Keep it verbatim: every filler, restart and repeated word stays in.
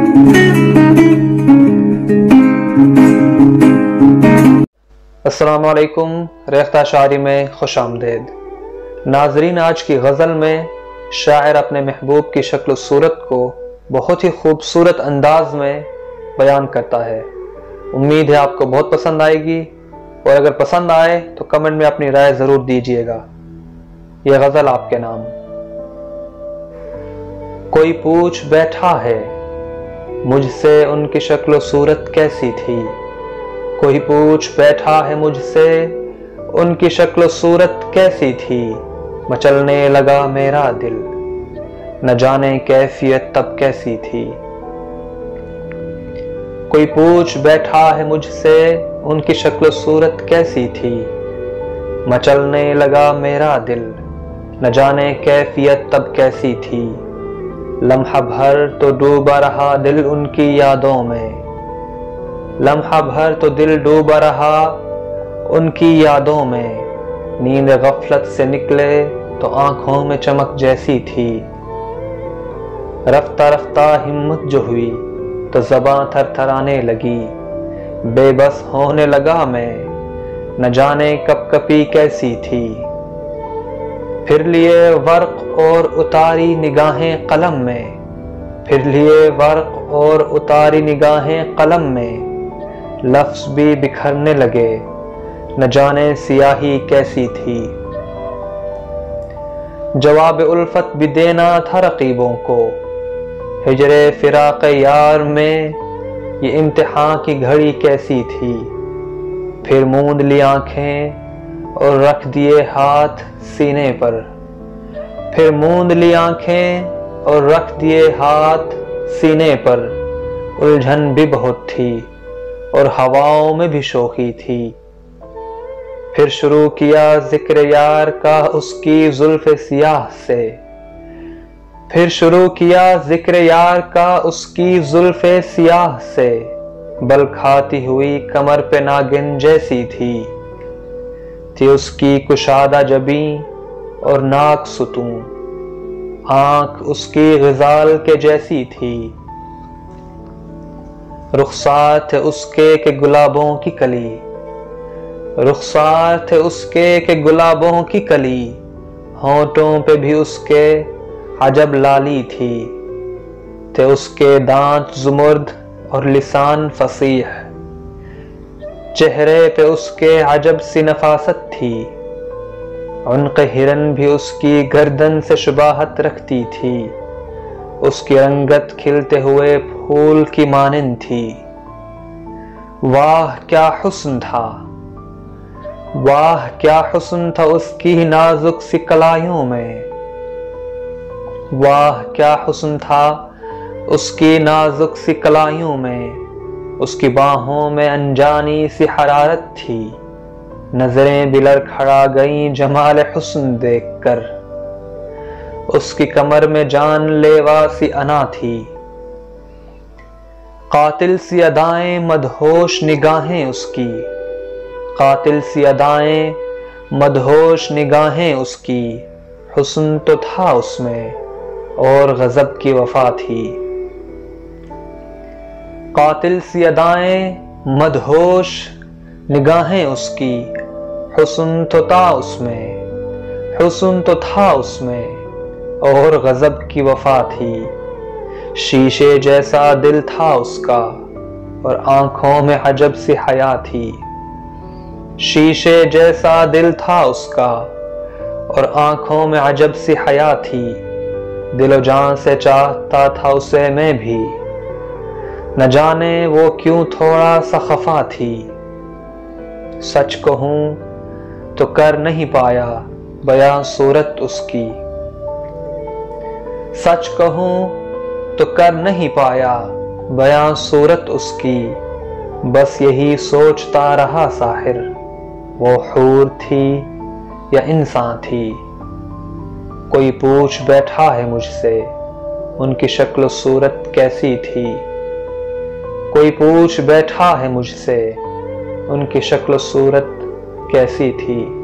السلام علیکم، ریختہ شاعری میں خوش آمدید۔ ناظرین، آج کی غزل میں شاعر اپنے محبوب کی شکل و صورت کو بہت ہی خوبصورت انداز میں بیان کرتا ہے۔ امید ہے آپ کو بہت پسند آئے گی، اور اگر پسند آئے تو کمنٹ میں اپنی رائے ضرور دیجیے گا۔ یہ غزل آپ کے نام۔ کوئی پوچھ بیٹھا ہے مجھ سے ان کی شکل و صورت کیسی تھی، کوئی پوچھ بیٹھا ہے مجھ سے ان کی شکل و صورت کیسی تھی، مچلنے لگا میرا دل نہ جانے کیفیت تب کیسی تھی۔ کوئی پوچھ بیٹھا ہے مجھ سے ان کی شکل و صورت کیسی تھی، مچلنے لگا میرا دل نہ جانے کیفیت تب کیسی تھی۔ لمحہ بھر تو ڈوبا رہا دل ان کی یادوں میں، لمحہ بھر تو دل ڈوبا رہا ان کی یادوں میں، نیند غفلت سے نکلے تو آنکھوں میں چمک جیسی تھی۔ رفتہ رفتہ ہمت جو ہوئی تو زباں تھر تھرانے لگی، بے بس ہونے لگا میں نہ جانے کب کپی کیسی تھی۔ پھر لیے ورق اور اتاری نگاہیں قلم میں، پھر لیے ورق اور اتاری نگاہیں قلم میں، لفظ بھی بکھرنے لگے نہ جانے سیاہی کیسی تھی۔ جواب الفت بھی دینا تھا رقیبوں کو، ہجر فراق یار میں یہ امتحان کی گھڑی کیسی تھی۔ پھر موند لی آنکھیں اور رکھ دیے ہاتھ سینے پر، پھر موند لی آنکھیں اور رکھ دیے ہاتھ سینے پر، الجھن بھی بہت تھی اور ہواؤں میں بھی شوخی تھی۔ پھر شروع کیا ذکر یار کا اس کی زلف سیاہ سے، پھر شروع کیا ذکر یار کا اس کی زلف سیاہ سے، بل کھاتی ہوئی کمر پہ ناگن جیسی تھی۔ تھی اس کی کشادہ جبیں اور ناک ستون، آنکھ اس کی غزال کے جیسی تھی۔ رخسار تھے اس کے کہ گلابوں کی کلی، رخسار تھے اس کے کہ گلابوں کی کلی، ہونٹوں پہ بھی اس کے عجب لالی تھی۔ تھے اس کے دانت زمرد اور لسان فصیح، چہرے پہ اس کے عجب سی نفاست تھی۔ عنق ہرن بھی اس کی گردن سے شباہت رکھتی تھی، اس کی رنگت کھلتے ہوئے پھول کی مانند تھی۔ واہ کیا حسن تھا، واہ کیا حسن تھا اس کی نازک سی کلائیوں میں، واہ کیا حسن تھا اس کی نازک سی کلائیوں میں، اس کی باہوں میں انجانی سی حرارت تھی۔ نظریں بلر کھڑا گئیں جمال حسن دیکھ کر، اس کی کمر میں جان لیوا سی انا تھی۔ قاتل سی ادائیں مدہوش نگاہیں اس کی، قاتل سی ادائیں مدہوش نگاہیں اس کی، حسن تو تھا اس میں اور غضب کی وفا تھی۔ قاتل سی ادائیں مدہوش نگاہیں اس کی، حسن تو تھا اس میں، حسن تو تھا اس میں اور غضب کی وفا تھی۔ شیشے جیسا دل تھا اس کا اور آنکھوں میں عجب سی حیا تھی۔ شیشے جیسا دل تھا اس کا اور آنکھوں میں عجب سی حیا تھی۔ دل و جان سے چاہتا تھا اسے میں بھی، نہ جانے وہ کیوں تھوڑا سا خفا تھی۔ سچ کہوں تو کر نہیں پایا بیاں صورت اس کی، سچ کہوں تو کر نہیں پایا بیاں صورت اس کی، بس یہی سوچتا رہا ساحر وہ حور تھی یا انسان تھی۔ کوئی پوچھ بیٹھا ہے مجھ سے ان کی شکل و صورت کیسی تھی، کوئی پوچھ بیٹھا ہے مجھ سے ان کی شکل و صورت کیسی تھی۔